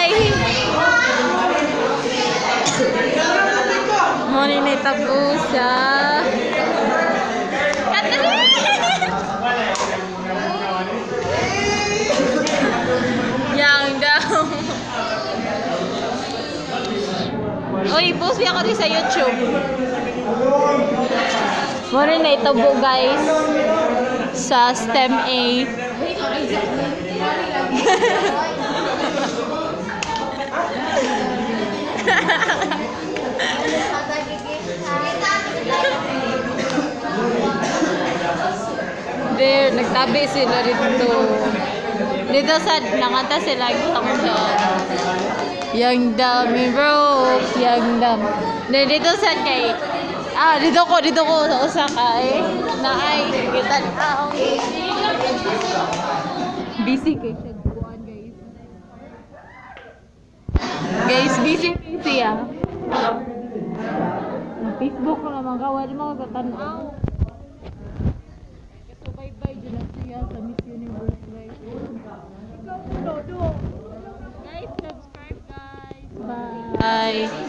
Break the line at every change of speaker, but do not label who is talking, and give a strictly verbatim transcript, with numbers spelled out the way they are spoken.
guys. Muna na itabo siya. Yang daw. Uy, post niya ako din sa YouTube. Muna na itabo guys. Sa STEM A. There, nagtabi sila dito. Dito sa nangata sila kitang sa yang dami bro, yang dam. Dito sa kay ah, dito ko, dito ko sa Osaka eh. Naay, kita tao. Busy kay siya buwan guys. Guys, busy busy ah. Facebook ko naman kawal mga katanaw. So bye bye dyan na siya sa Miss Universe guys. Guys, subscribe guys. Bye. Bye.